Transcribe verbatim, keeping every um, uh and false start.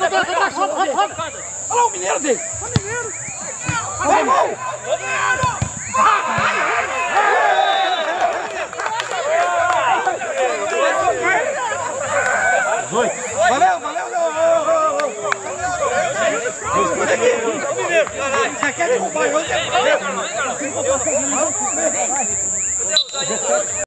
Olha lá o mineiro dele. O mineiro. Vem, gol. Valeu, valeu. Você quer derrubar eu?